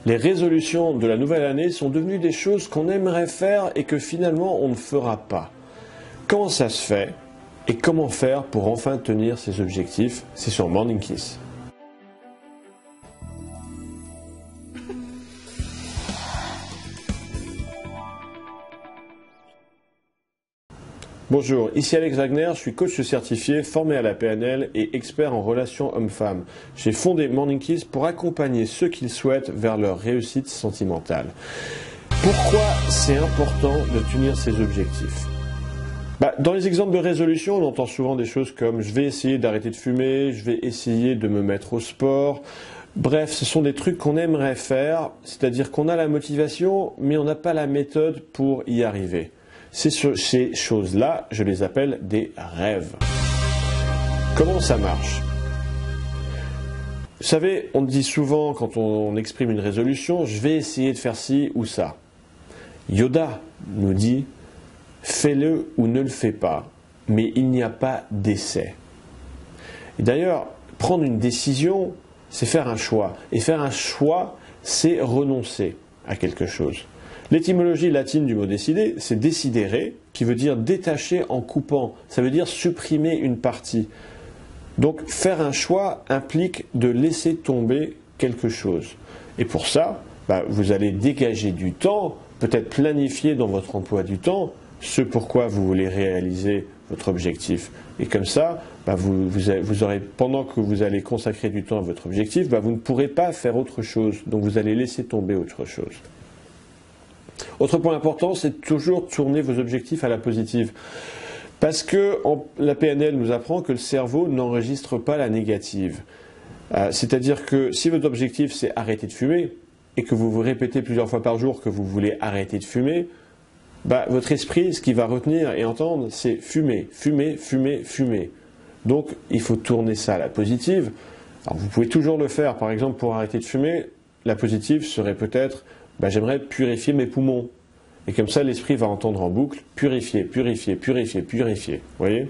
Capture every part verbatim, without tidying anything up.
Les résolutions de la nouvelle année sont devenues des choses qu'on aimerait faire et que finalement on ne fera pas. Comment ça se fait et comment faire pour enfin tenir ses objectifs? C'est sur Morning Kiss. Bonjour, ici Alex Wagner, je suis coach certifié, formé à la P N L et expert en relations hommes-femmes. J'ai fondé Morning Kiss pour accompagner ceux qu'ils souhaitent vers leur réussite sentimentale. Pourquoi c'est important de tenir ses objectifs? Bah, dans les exemples de résolution, on entend souvent des choses comme « je vais essayer d'arrêter de fumer »,« je vais essayer de me mettre au sport ». Bref, ce sont des trucs qu'on aimerait faire, c'est-à-dire qu'on a la motivation, mais on n'a pas la méthode pour y arriver. Ces, ces choses-là, je les appelle des rêves. Comment ça marche? Vous savez, on dit souvent quand on exprime une résolution, je vais essayer de faire ci ou ça. Yoda nous dit, fais-le ou ne le fais pas, mais il n'y a pas d'essai. Et d'ailleurs, prendre une décision, c'est faire un choix. Et faire un choix, c'est renoncer à quelque chose. L'étymologie latine du mot décider, c'est decidere, qui veut dire détacher en coupant. Ça veut dire supprimer une partie. Donc faire un choix implique de laisser tomber quelque chose. Et pour ça, bah, vous allez dégager du temps, peut-être planifier dans votre emploi du temps ce pourquoi vous voulez réaliser votre objectif. Et comme ça, bah, vous, vous, vous aurez, pendant que vous allez consacrer du temps à votre objectif, bah, vous ne pourrez pas faire autre chose. Donc vous allez laisser tomber autre chose. Autre point important, c'est toujours tourner vos objectifs à la positive. Parce que en, la P N L nous apprend que le cerveau n'enregistre pas la négative. Euh, C'est-à-dire que si votre objectif c'est arrêter de fumer, et que vous vous répétez plusieurs fois par jour que vous voulez arrêter de fumer, bah, votre esprit, ce qu'il va retenir et entendre, c'est fumer, fumer, fumer, fumer. Donc il faut tourner ça à la positive. Alors vous pouvez toujours le faire, par exemple pour arrêter de fumer, la positive serait peut-être bah, j'aimerais purifier mes poumons. Et comme ça, l'esprit va entendre en boucle, purifier, purifier, purifier, purifier. Vous voyez?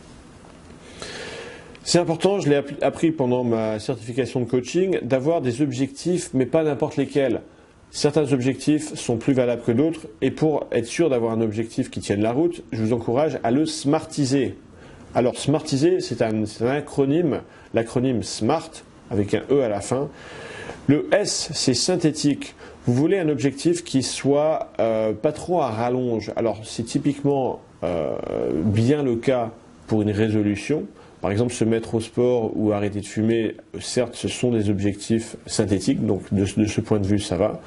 C'est important, je l'ai appris pendant ma certification de coaching, d'avoir des objectifs, mais pas n'importe lesquels. Certains objectifs sont plus valables que d'autres, et pour être sûr d'avoir un objectif qui tienne la route, je vous encourage à le smartiser. Alors, smartiser, c'est un, c'est un acronyme, l'acronyme SMART, avec un E à la fin. Le S, c'est synthétique. Vous voulez un objectif qui soit euh, pas trop à rallonge. Alors c'est typiquement euh, bien le cas pour une résolution. Par exemple, se mettre au sport ou arrêter de fumer, certes ce sont des objectifs synthétiques, donc de, de ce point de vue ça va.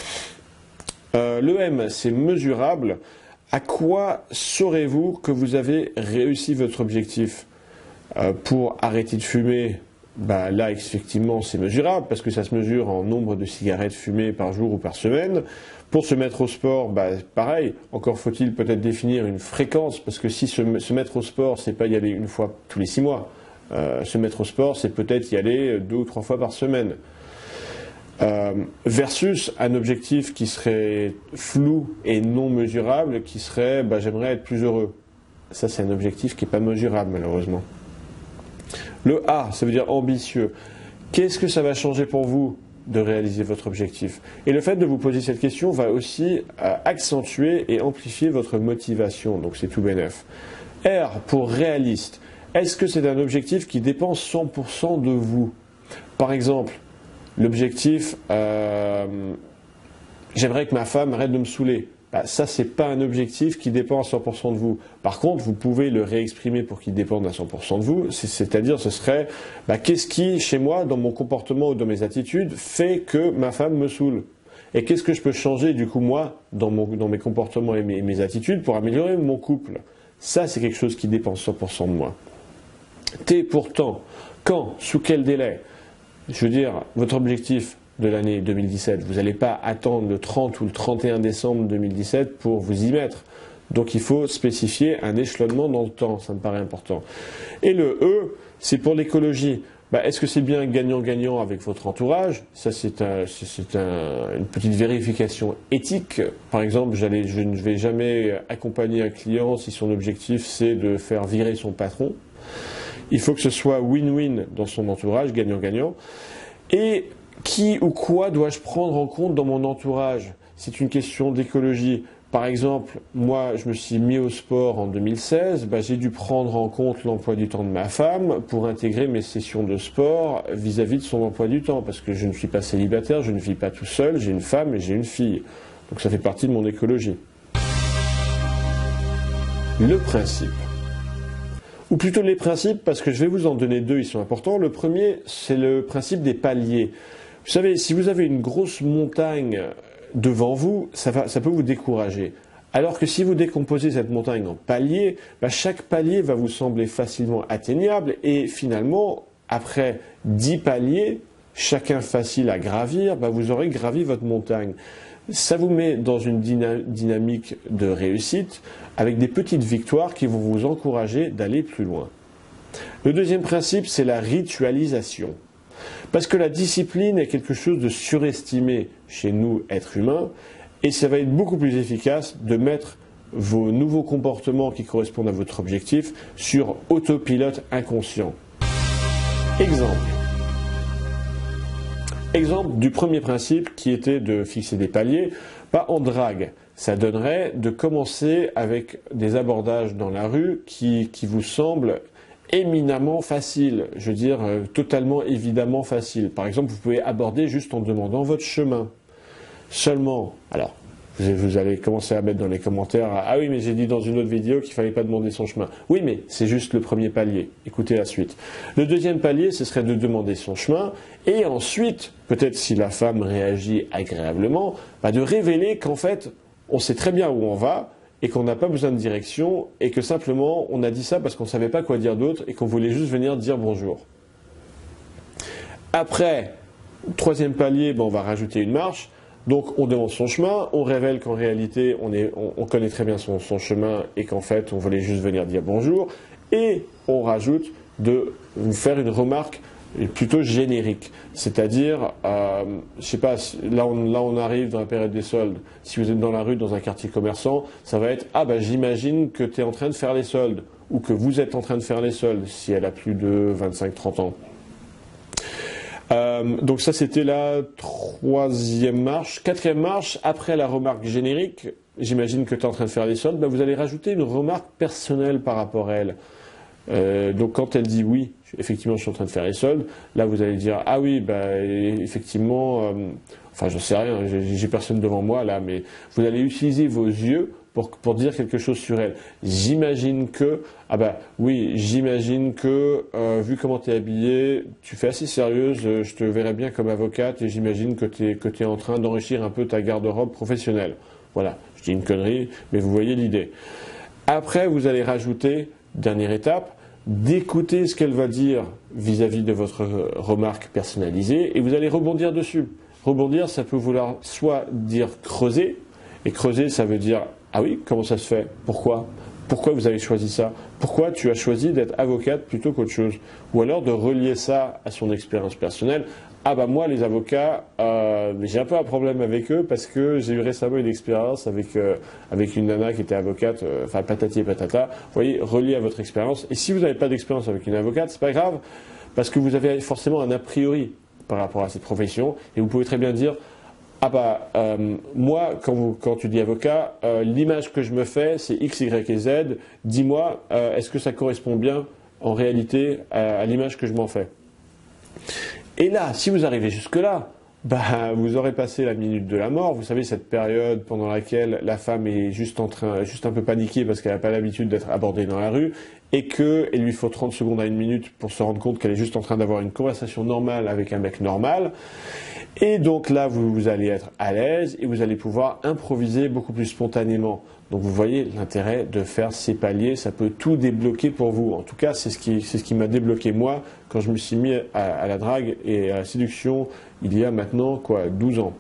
Euh, le M, c'est mesurable. À quoi saurez-vous que vous avez réussi votre objectif? euh, Pour arrêter de fumer, bah là, effectivement, c'est mesurable parce que ça se mesure en nombre de cigarettes fumées par jour ou par semaine. Pour se mettre au sport, bah, pareil, encore faut-il peut-être définir une fréquence parce que si se, se mettre au sport, c'est pas y aller une fois tous les six mois. Euh, se mettre au sport, c'est peut-être y aller deux ou trois fois par semaine. Euh, versus un objectif qui serait flou et non mesurable, qui serait bah, j'aimerais être plus heureux. Ça, c'est un objectif qui n'est pas mesurable, malheureusement. Le A, ça veut dire ambitieux. Qu'est-ce que ça va changer pour vous de réaliser votre objectif? Et le fait de vous poser cette question va aussi euh, accentuer et amplifier votre motivation. Donc c'est tout bénef. R, pour réaliste. Est-ce que c'est un objectif qui dépend cent pour cent de vous? Par exemple, l'objectif, euh, j'aimerais que ma femme arrête de me saouler. Bah, ça, ce n'est pas un objectif qui dépend à cent pour cent de vous. Par contre, vous pouvez le réexprimer pour qu'il dépende à cent pour cent de vous. C'est-à-dire, ce serait, bah, qu'est-ce qui, chez moi, dans mon comportement ou dans mes attitudes, fait que ma femme me saoule? Et qu'est-ce que je peux changer, du coup, moi, dans, mon, dans mes comportements et mes, mes attitudes pour améliorer mon couple? Ça, c'est quelque chose qui dépend cent pour cent de moi. T, pourtant, quand? Sous quel délai? Je veux dire, votre objectif de l'année deux mille dix-sept. Vous n'allez pas attendre le trente ou le trente et un décembre deux mille dix-sept pour vous y mettre. Donc il faut spécifier un échelonnement dans le temps, ça me paraît important. Et le E, c'est pour l'écologie. Bah, est-ce que c'est bien gagnant-gagnant avec votre entourage? Ça, c'est un, c'est un, une petite vérification éthique. Par exemple, je ne vais jamais accompagner un client si son objectif c'est de faire virer son patron. Il faut que ce soit win-win dans son entourage, gagnant-gagnant. Et Qui ou quoi dois-je prendre en compte dans mon entourage? C'est une question d'écologie. Par exemple, moi, je me suis mis au sport en deux mille seize, bah, j'ai dû prendre en compte l'emploi du temps de ma femme pour intégrer mes sessions de sport vis-à-vis de son emploi du temps, parce que je ne suis pas célibataire, je ne vis pas tout seul, j'ai une femme et j'ai une fille. Donc ça fait partie de mon écologie. Le principe. Ou plutôt les principes, parce que je vais vous en donner deux, ils sont importants. Le premier, c'est le principe des paliers. Vous savez, si vous avez une grosse montagne devant vous, ça, va, ça peut vous décourager. Alors que si vous décomposez cette montagne en paliers, bah chaque palier va vous sembler facilement atteignable et finalement, après dix paliers, chacun facile à gravir, bah vous aurez gravi votre montagne. Ça vous met dans une dynamique de réussite avec des petites victoires qui vont vous encourager d'aller plus loin. Le deuxième principe, c'est la ritualisation. Parce que la discipline est quelque chose de surestimé chez nous, êtres humains, et ça va être beaucoup plus efficace de mettre vos nouveaux comportements qui correspondent à votre objectif sur autopilote inconscient. Exemple. Exemple du premier principe qui était de fixer des paliers, pas en drague. Ça donnerait de commencer avec des abordages dans la rue qui, qui vous semblent éminemment faciles, je veux dire euh, totalement évidemment faciles. Par exemple, vous pouvez aborder juste en demandant votre chemin. Seulement, alors, vous, vous allez commencer à mettre dans les commentaires, ah oui mais j'ai dit dans une autre vidéo qu'il ne fallait pas demander son chemin. Oui mais c'est juste le premier palier, écoutez la suite. Le deuxième palier, ce serait de demander son chemin, et ensuite, peut-être si la femme réagit agréablement, bah de révéler qu'en fait, on sait très bien où on va, et qu'on n'a pas besoin de direction, et que simplement on a dit ça parce qu'on ne savait pas quoi dire d'autre, et qu'on voulait juste venir dire bonjour. Après, troisième palier, ben on va rajouter une marche, donc on demande son chemin, on révèle qu'en réalité on, est, on, on connaît très bien son, son chemin, et qu'en fait on voulait juste venir dire bonjour, et on rajoute de vous faire une remarque plutôt générique, c'est-à-dire, euh, je sais pas, là on, là on arrive dans la période des soldes, si vous êtes dans la rue, dans un quartier commerçant, ça va être, ah bah j'imagine que tu es en train de faire les soldes, ou que vous êtes en train de faire les soldes, si elle a plus de vingt-cinq trente ans. Euh, donc ça c'était la troisième marche. Quatrième marche, après la remarque générique, j'imagine que tu es en train de faire les soldes, bah vous allez rajouter une remarque personnelle par rapport à elle. Euh, donc quand elle dit oui, effectivement je suis en train de faire les soldes, là vous allez dire ah oui bah effectivement, euh, enfin je sais rien, j'ai personne devant moi là, mais vous allez utiliser vos yeux pour, pour dire quelque chose sur elle. J'imagine que, ah bah oui, j'imagine que euh, vu comment tu es habillée, tu fais assez sérieuse, je te verrais bien comme avocate et j'imagine que tu es, que tu es en train d'enrichir un peu ta garde-robe professionnelle. Voilà, je dis une connerie, mais vous voyez l'idée. Après vous allez rajouter, dernière étape, d'écouter ce qu'elle va dire vis-à-vis de votre remarque personnalisée et vous allez rebondir dessus. Rebondir, ça peut vouloir soit dire creuser, et creuser ça veut dire ah oui, comment ça se fait? Pourquoi? Pourquoi vous avez choisi ça? Pourquoi tu as choisi d'être avocate plutôt qu'autre chose? Ou alors de relier ça à son expérience personnelle. Ah bah moi les avocats, euh, j'ai un peu un problème avec eux parce que j'ai eu récemment une expérience avec, euh, avec une nana qui était avocate, euh, enfin patati et patata. Vous voyez, relié à votre expérience. Et si vous n'avez pas d'expérience avec une avocate, c'est pas grave, parce que vous avez forcément un a priori par rapport à cette profession, et vous pouvez très bien dire ah bah euh, moi quand, vous, quand tu dis avocat, euh, l'image que je me fais c'est X, Y et Z, dis-moi euh, est-ce que ça correspond bien en réalité à, à l'image que je m'en fais. Et là, si vous arrivez jusque-là, bah, vous aurez passé la minute de la mort. Vous savez, cette période pendant laquelle la femme est juste, en train, juste un peu paniquée parce qu'elle n'a pas l'habitude d'être abordée dans la rue et qu'il lui faut trente secondes à une minute pour se rendre compte qu'elle est juste en train d'avoir une conversation normale avec un mec normal. Et donc là, vous, vous allez être à l'aise et vous allez pouvoir improviser beaucoup plus spontanément. Donc vous voyez l'intérêt de faire ces paliers, ça peut tout débloquer pour vous. En tout cas, c'est ce qui, c'est ce qui m'a débloqué moi quand je me suis mis à, à la drague et à la séduction il y a maintenant quoi, douze ans.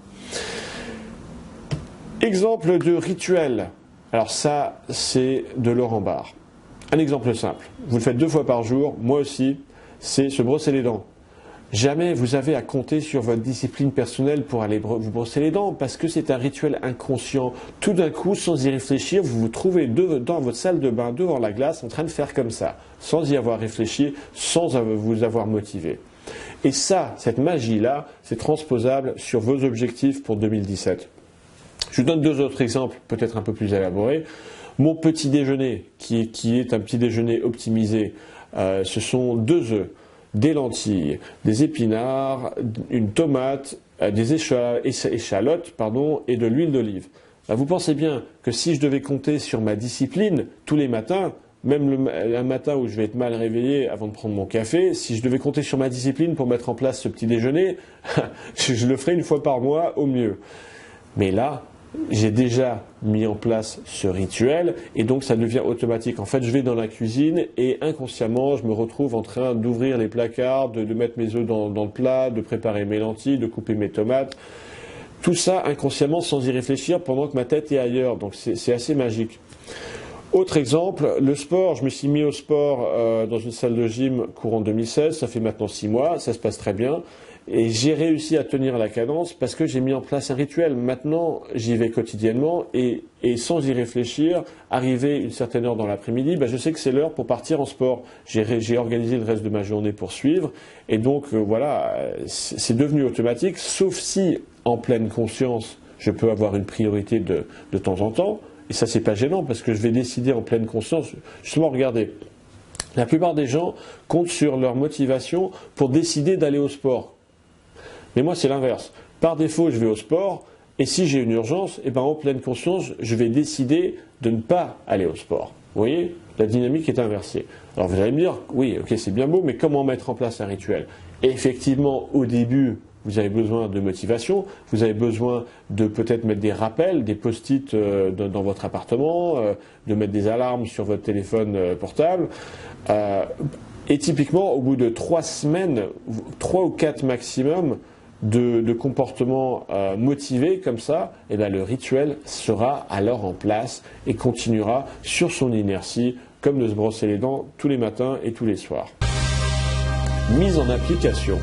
Exemple de rituel. Alors ça, c'est de Laurent Barre. Un exemple simple. Vous le faites deux fois par jour, moi aussi, c'est se brosser les dents. Jamais vous avez à compter sur votre discipline personnelle pour aller vous brosser les dents parce que c'est un rituel inconscient. Tout d'un coup, sans y réfléchir, vous vous trouvez dans votre salle de bain devant la glace en train de faire comme ça, sans y avoir réfléchi, sans vous avoir motivé. Et ça, cette magie-là, c'est transposable sur vos objectifs pour deux mille dix-sept. Je vous donne deux autres exemples, peut-être un peu plus élaborés. Mon petit déjeuner, qui est, qui est un petit déjeuner optimisé, euh, ce sont deux œufs, des lentilles, des épinards, une tomate, euh, des échalotes pardon, et de l'huile d'olive. Ben, vous pensez bien que si je devais compter sur ma discipline tous les matins, même le, un matin où je vais être mal réveillé avant de prendre mon café, si je devais compter sur ma discipline pour mettre en place ce petit déjeuner, je le ferais une fois par mois au mieux. Mais là, j'ai déjà mis en place ce rituel et donc ça devient automatique. En fait, je vais dans la cuisine et inconsciemment, je me retrouve en train d'ouvrir les placards, de, de mettre mes œufs dans, dans le plat, de préparer mes lentilles, de couper mes tomates. Tout ça inconsciemment sans y réfléchir pendant que ma tête est ailleurs. Donc c'est assez magique. Autre exemple, le sport. Je me suis mis au sport euh, dans une salle de gym courant deux mille seize. Ça fait maintenant six mois. Ça se passe très bien. Et j'ai réussi à tenir la cadence parce que j'ai mis en place un rituel. Maintenant, j'y vais quotidiennement et, et sans y réfléchir, arrivé une certaine heure dans l'après-midi, ben je sais que c'est l'heure pour partir en sport. J'ai organisé le reste de ma journée pour suivre. Et donc, euh, voilà, c'est devenu automatique, sauf si, en pleine conscience, je peux avoir une priorité de, de temps en temps. Et ça, c'est pas gênant parce que je vais décider en pleine conscience. Justement, regardez, la plupart des gens comptent sur leur motivation pour décider d'aller au sport. Mais moi, c'est l'inverse. Par défaut, je vais au sport, et si j'ai une urgence, eh ben, en pleine conscience, je vais décider de ne pas aller au sport. Vous voyez, la dynamique est inversée. Alors vous allez me dire, oui, ok, c'est bien beau, mais comment mettre en place un rituel? Et effectivement, au début, vous avez besoin de motivation, vous avez besoin de peut-être mettre des rappels, des post-it euh, dans votre appartement, euh, de mettre des alarmes sur votre téléphone euh, portable. Euh, et typiquement, au bout de trois semaines, trois ou quatre maximum, De, de comportements euh, motivés comme ça, et bien le rituel sera alors en place et continuera sur son inertie, comme de se brosser les dents tous les matins et tous les soirs. Mise en application.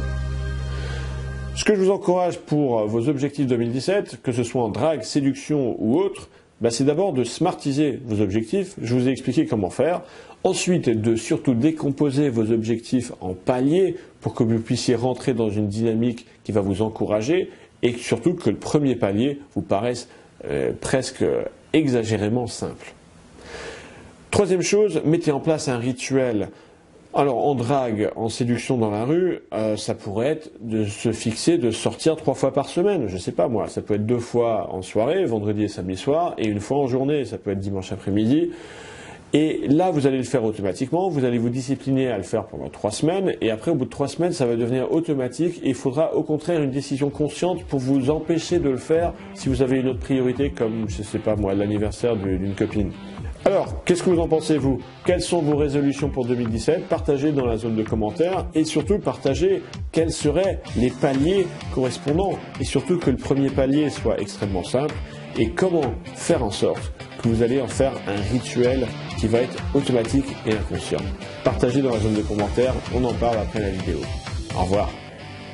Ce que je vous encourage pour vos objectifs deux mille dix-sept, que ce soit en drague, séduction ou autre, ben c'est d'abord de smartiser vos objectifs. Je vous ai expliqué comment faire. Ensuite, de surtout décomposer vos objectifs en paliers pour que vous puissiez rentrer dans une dynamique qui va vous encourager et surtout que le premier palier vous paraisse euh, presque exagérément simple. Troisième chose, mettez en place un rituel. Alors en drague, en séduction dans la rue, euh, ça pourrait être de se fixer, de sortir trois fois par semaine. Je ne sais pas moi, ça peut être deux fois en soirée, vendredi et samedi soir, et une fois en journée, ça peut être dimanche après-midi. Et là, vous allez le faire automatiquement, vous allez vous discipliner à le faire pendant trois semaines, et après, au bout de trois semaines, ça va devenir automatique, et il faudra au contraire une décision consciente pour vous empêcher de le faire si vous avez une autre priorité, comme, je ne sais pas moi, l'anniversaire d'une copine. Alors, qu'est-ce que vous en pensez, vous? Quelles sont vos résolutions pour deux mille dix-sept? Partagez dans la zone de commentaires, et surtout, partagez quels seraient les paliers correspondants, et surtout que le premier palier soit extrêmement simple, et comment faire en sorte que vous allez en faire un rituel qui va être automatique et inconscient. Partagez dans la zone de commentaires, on en parle après la vidéo. Au revoir.